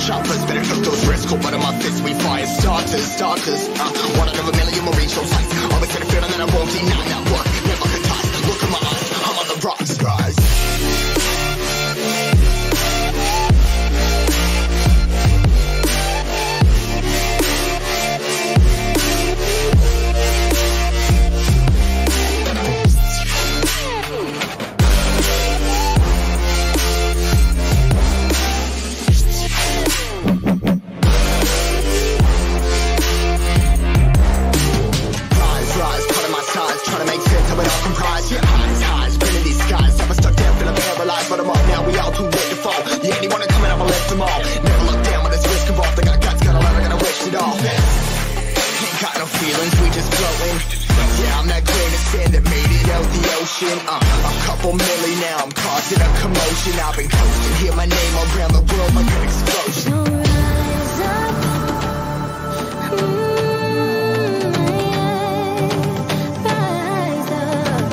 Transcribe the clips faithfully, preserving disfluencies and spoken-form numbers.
choppers, better took those risks. Cold blood in my fists, we fire starters, starters. Uh, one out of a million marine show sights. Always had a feeling that I won't deny that work. Never could toss. Look in my eyes, I'm on the rocks, guys. Uh, a couple milli now, I'm causing a commotion. I've been coasting, hear my name around the world like an explosion. So rise up, mm, rise up.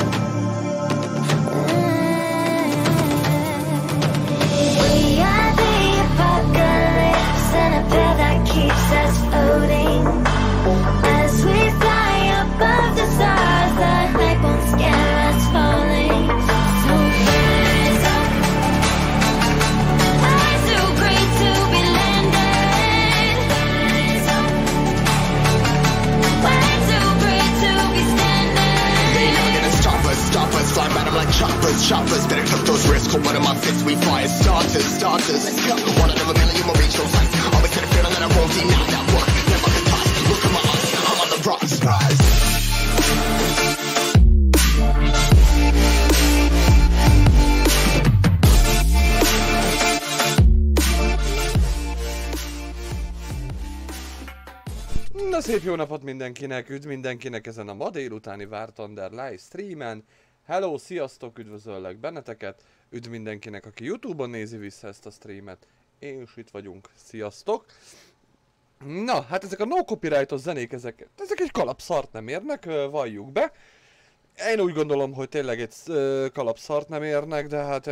We are the apocalypse, and a path that keeps us floating. As we fly above the stars, the night won't scare us falling. So rise up. I'm too great to be landed. Rise up. We're too great to be standing. They never gonna stop us, stop us. Fly by them like choppers, choppers. Better took those risks. Cold blood in my fists, we fire starters, starters. Let's go. One out of a million will reach those heights. Always had a feeling that I won't deny that work. Never could toss. Look in my eyes, I'm on the rocks, guys. Na szép jó napot mindenkinek, üdv mindenkinek ezen a ma délutáni War Thunder live streamen. Hello, sziasztok, üdvözöllek benneteket, üdv mindenkinek, aki YouTube-on nézi vissza ezt a streamet. És itt vagyunk, sziasztok. Na, hát ezek a no copyrightos zenék, ezek, ezek egy kalapszart nem érnek, valljuk be. Én úgy gondolom, hogy tényleg egy kalapszart nem érnek, de hát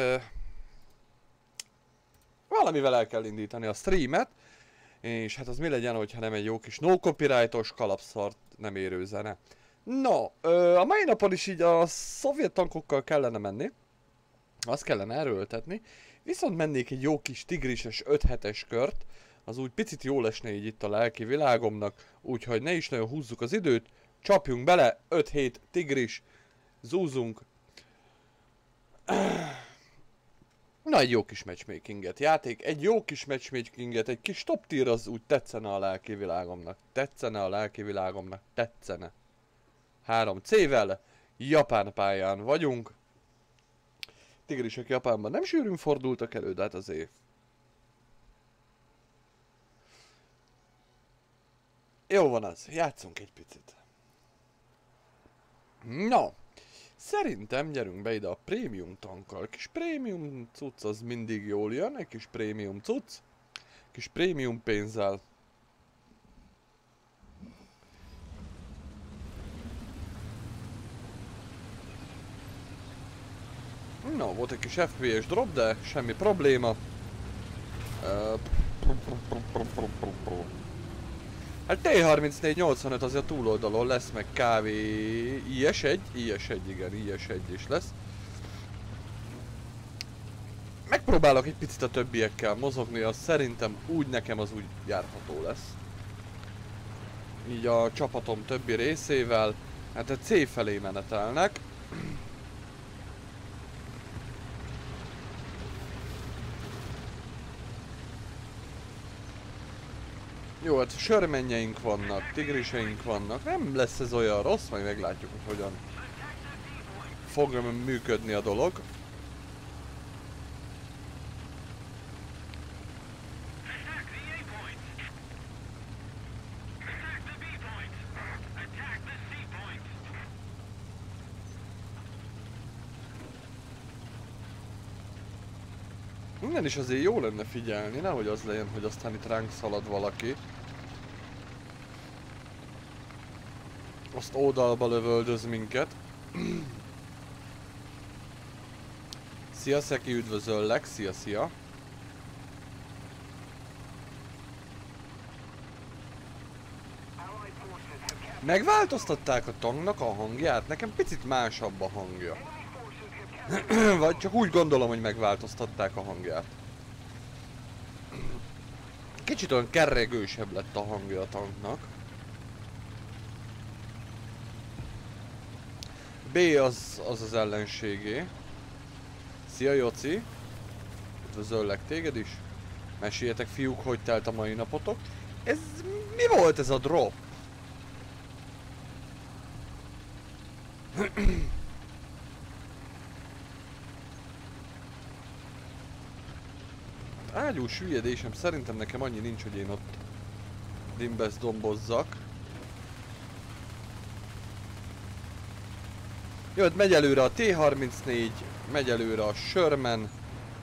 valamivel el kell indítani a streamet. És hát az mi legyen, hogyha nem egy jó kis no copyrightos kalapszart nem érő zene. No, a mai napon is így a szovjet tankokkal kellene menni. Azt kellene erőltetni. Viszont mennék egy jó kis tigrises öt hetes kört. Az úgy picit jól esne így itt a lelki világomnak. Úgyhogy ne is nagyon húzzuk az időt. Csapjunk bele, öt hét tigris. Zúzunk. Na, egy jó kis matchmakinget játék, egy jó kis matchmakinget, egy kis top tier az úgy tetszene a lelki világomnak. Tetszene a lelki világomnak, tetszene. három cével, Japán pályán vagyunk. Tigrisek Japánban nem sűrűn fordultak elő, de hát azért. Jó van az, játszunk egy picit. No. Szerintem gyerünk be ide a prémium tankkal. Kis prémium cucc az mindig jól jön, egy kis prémium cucc. Kis prémium pénzzel. No, volt egy kis ef pé es drop, de semmi probléma. Hát té harmincnégy nyolcvanöt az a túloldalon lesz, meg kávé i es egy, i es egy, igen, i es egy is lesz. Megpróbálok egy picit a többiekkel mozogni, az szerintem úgy nekem az úgy járható lesz. Így a csapatom többi részével, hát a C felé menetelnek. Jó, hát sörmennyeink vannak, tigriseink vannak, nem lesz ez olyan rossz, majd meglátjuk, hogy hogyan fog működni a dolog. Innen is azért jó lenne figyelni, nehogy az legyen, hogy aztán itt ránk szalad valaki. Azt oldalba lövöldöz minket. Szia Szeki, üdvözöllek, szia szia. Megváltoztatták a tanknak a hangját? Nekem picit másabb a hangja. Vagy csak úgy gondolom, hogy megváltoztatták a hangját. Kicsit olyan kerregősebb lett a hangja a tanknak. B az az, az ellenségé. Szia Joci! Üdvözöllek téged is. Meséljetek fiúk, hogy telt a mai napotok. Ez mi volt ez a drop? Ágyús hülyedésem, szerintem nekem annyi nincs, hogy én ott dimbesz dombozzak. Jó, hát megy előre a T harmincnégy, megy előre a Sherman.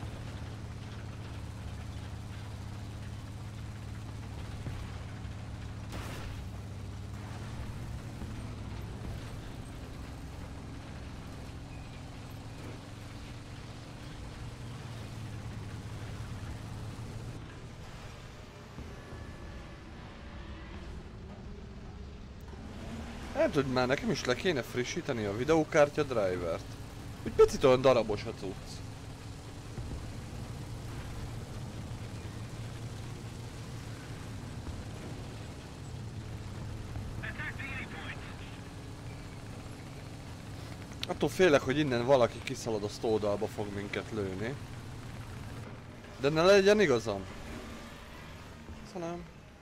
Nem tudom, már nekem is le kéne frissíteni a videókártya drivert. Úgy picit olyan darabos a cucc. Attól félek, hogy innen valaki kiszalad, azt oldalba fog minket lőni. De ne legyen igazam. Köszönöm.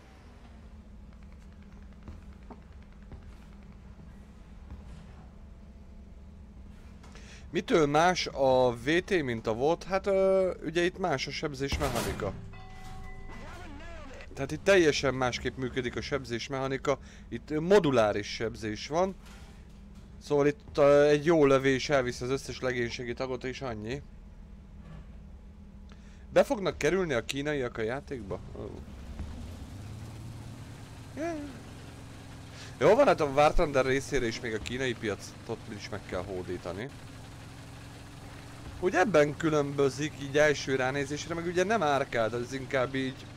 Mitől más a vé té, mint a volt? Hát ö, ugye itt más a sebzésmechanika. Tehát itt teljesen másképp működik a sebzésmechanika. Itt moduláris sebzés van. Szóval itt ö, egy jó lövés elviszi az összes legénységi tagot és annyi. Be fognak kerülni a kínaiak a játékba? Oh. Yeah. Jó van, hát a War Thunder részére is még a kínai piacot is meg kell hódítani. Úgy ebben különbözik így első ránézésre, meg ugye nem arcade, ez inkább így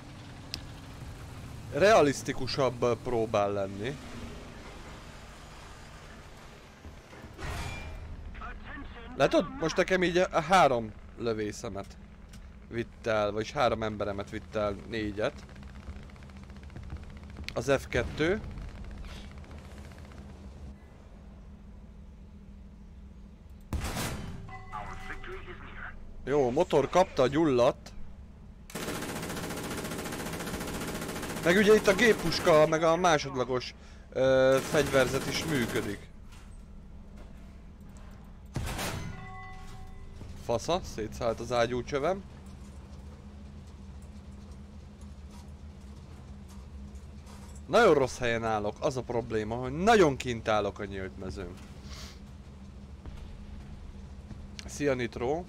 realisztikusabb próbál lenni. Látod? Most nekem így a három lövészemet vitt el, vagyis három emberemet vitt el négyet. Az F kettő. Jó, motor kapta, gyulladt. Meg ugye itt a géppuska, meg a másodlagos ö, fegyverzet is működik. Fasza, szétszállt az ágyúcsövem. Nagyon rossz helyen állok, az a probléma, hogy nagyon kint állok a nyílt mezőn. Szia Nitro!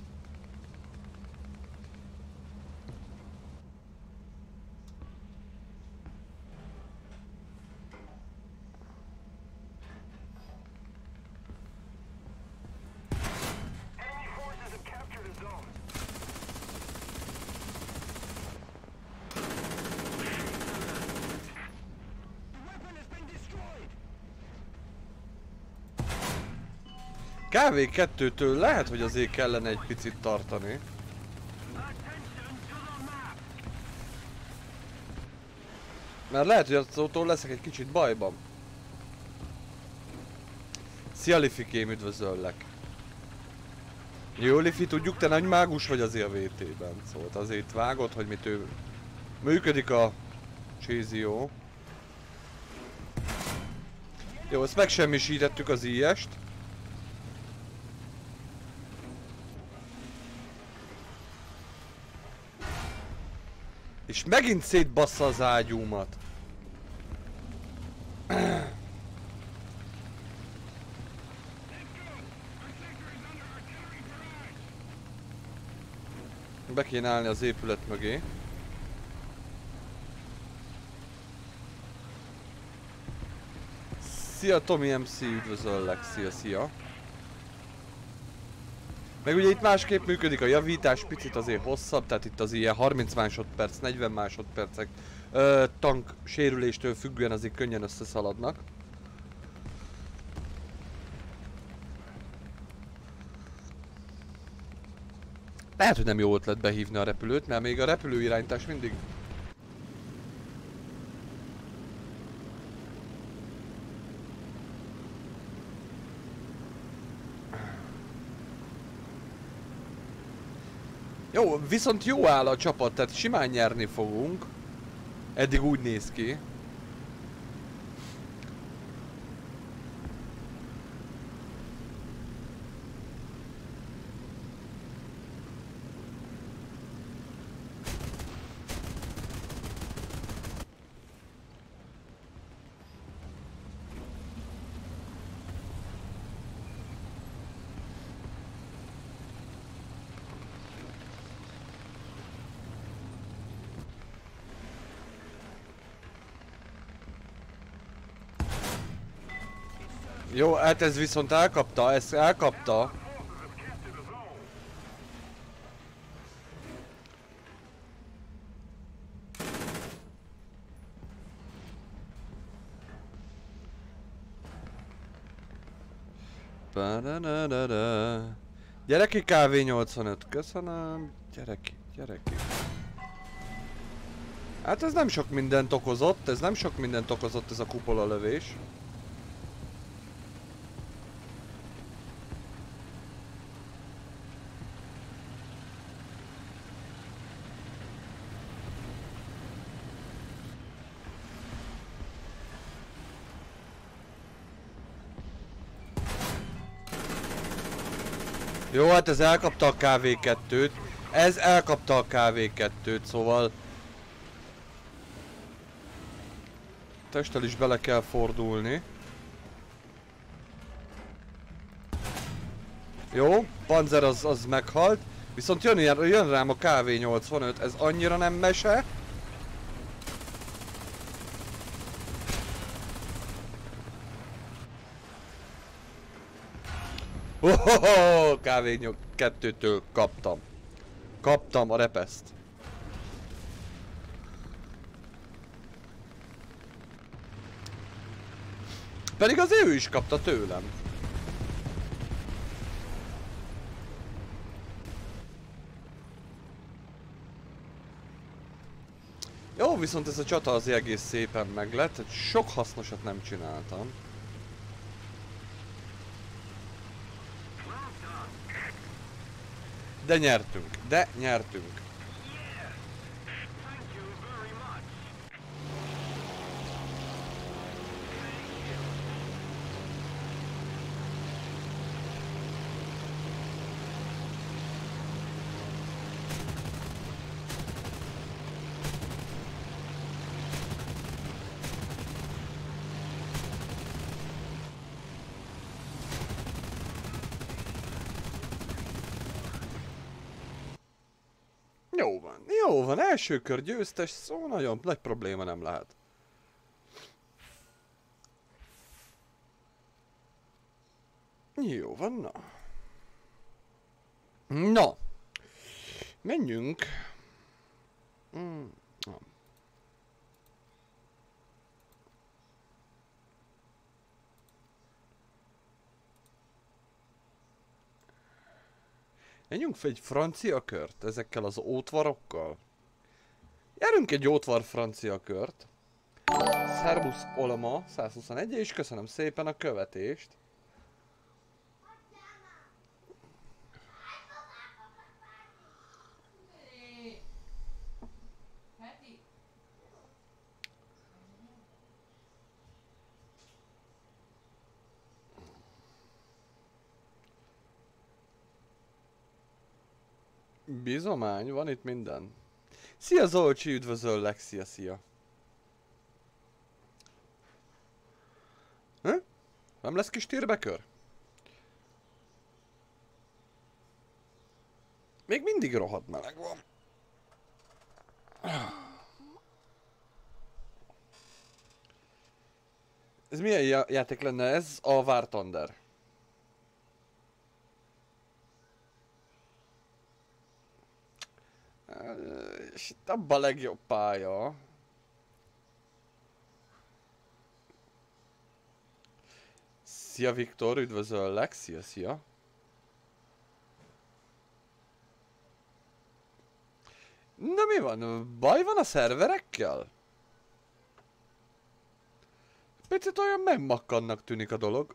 ká vé kettőtől lehet, hogy azért kellene egy picit tartani. Mert lehet, hogy azótól leszek egy kicsit bajban. Szia Lifikém, üdvözöllek. Jó Lifi, tudjuk, te nagy mágus vagy azért a vé té-ben. Szóval azért vágod, hogy mitől működik a Csézió. Jó, ezt megsemmisítettük az í est. És megint szétbassza az ágyúmat. Be kéne állni az épület mögé. Szia Tomi em cé, üdvözöllek, szia, szia. Meg ugye itt másképp működik a javítás, picit azért hosszabb, tehát itt az ilyen harminc másodperc, negyven másodpercek ö, tank sérüléstől függően azért könnyen összeszaladnak. Lehet, hogy nem jó ötlet behívni a repülőt, mert még a repülőirányítás mindig... Jó, viszont jó áll a csapat, tehát simán nyerni fogunk. Eddig úgy néz ki. Jó, hát ez viszont elkapta, ezt elkapta. Gyereki ká vé nyolcvanöt, köszönöm. Gyereki, gyereki. Hát ez nem sok mindent okozott, ez nem sok mindent okozott ez a kupola lövés. Jó, hát ez elkapta a ká vé kettőt. Ez elkapta a ká vé kettőt, szóval... Testtel is bele kell fordulni. Jó, Panzer az, az meghalt. Viszont jön, jön rám a ká vé nyolcvanöt, ez annyira nem mese. Ohoho, ká vé kettőtől kaptam. Kaptam a repeszt. Pedig az ő is kapta tőlem. Jó, viszont ez a csata azért egész szépen meglett, sok hasznosat nem csináltam. De nyertünk, de nyertünk. Jó van, jó van, első kör győztes, szó nagyon nagy probléma nem lehet. Jó van, na. Na. Menjünk. Mm, na. Menjünk fel egy francia kört ezekkel az ótvarokkal. Járunk egy ótvar francia kört. Szerbusz Olma százhuszonegy, és köszönöm szépen a követést. Bizomány, van itt minden. Szia Zolcsi, üdvözöllek, szia, szia. Hm? Nem lesz kis térbekör? Még mindig rohadt meleg van. Ez milyen já játék lenne ez? A War Thunder. És itt abban a legjobb pálya. Szia Viktor, üdvözöllek, szia, szia. Na mi van? Baj van a szerverekkel? Picit olyan megmakkannak tűnik a dolog.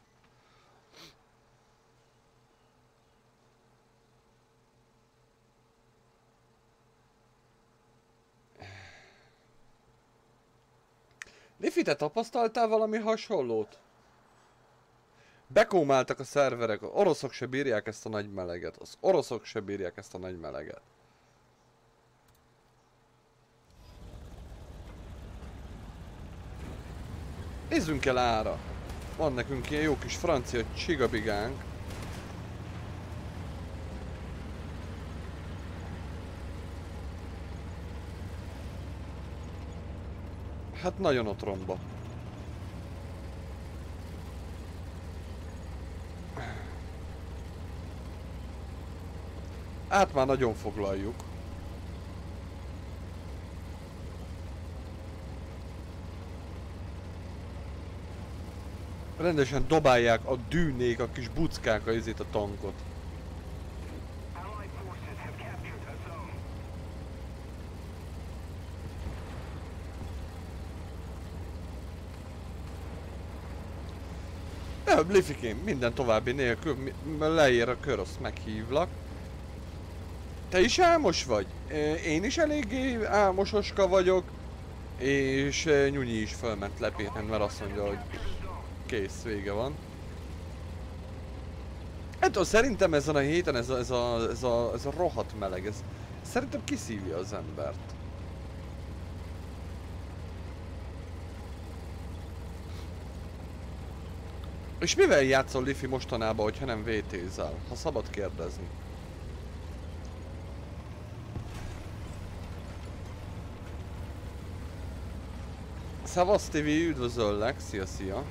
Lifi, te tapasztaltál valami hasonlót? Bekómáltak a szerverek, az oroszok se bírják ezt a nagy meleget. Az oroszok se bírják ezt a nagy meleget. Nézzünk el ára. Van nekünk ilyen jó kis francia csigabigánk. Hát nagyon otromba. Át már nagyon foglaljuk. Rendesen dobálják a dűnék, a kis buckák a izét a tankot. Ja, Lifikém, minden további nélkül leér a kör, azt meghívlak. Te is álmos vagy? Én is eléggé álmososka vagyok. És Nyunyi is fölment lepéten, mert azt mondja, hogy kész, vége van. Hát szerintem ezen a héten ez a, ez a, ez a, ez a rohadt meleg, ez szerintem kiszívja az embert. És mivel játszol Lifi mostanában, hogyha nem vé té-zel, ha szabad kérdezni? Szevasz té vé, üdvözöllek, szia szia!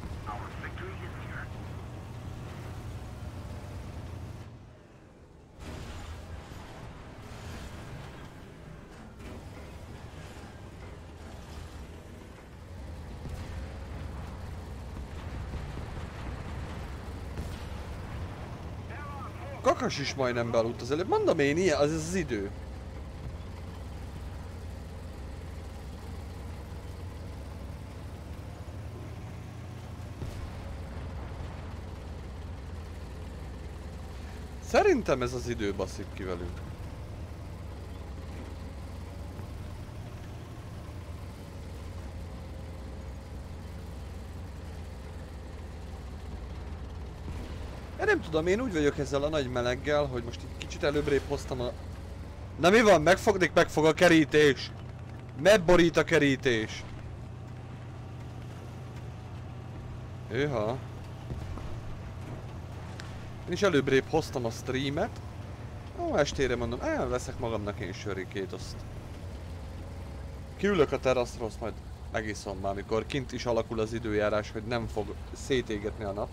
Kakas is majdnem bealudt az előbb, mondom én, ilyen, az az idő. Szerintem ez az idő baszik ki velünk. Én nem tudom, én úgy vagyok ezzel a nagy meleggel, hogy most egy kicsit előbbrébb hoztam a... Na mi van? Megfognék, megfog a kerítés! Megborít a kerítés! Őha. Én is előbbrébb hoztam a streamet. Ó, estére mondom, elveszek magamnak én sörikét, azt... Kiülök a teraszról, azt majd megiszom már, amikor kint is alakul az időjárás, hogy nem fog szétégetni a nap.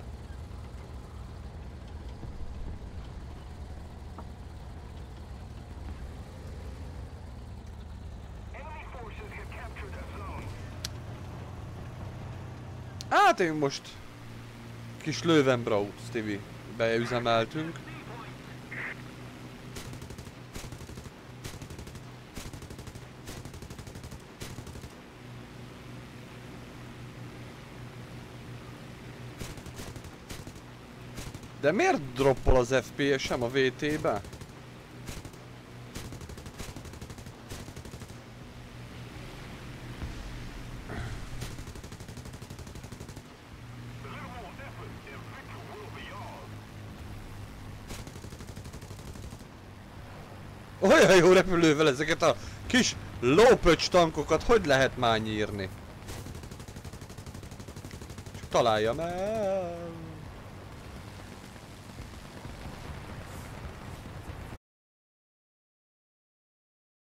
Hát én most kis Löwenbraut té vé beüzemeltünk. De miért droppol az ef pé es-em a vé té-be? Olyan jó repülővel ezeket a kis lópöcs tankokat hogy lehet már nyírni? Csak találjam el.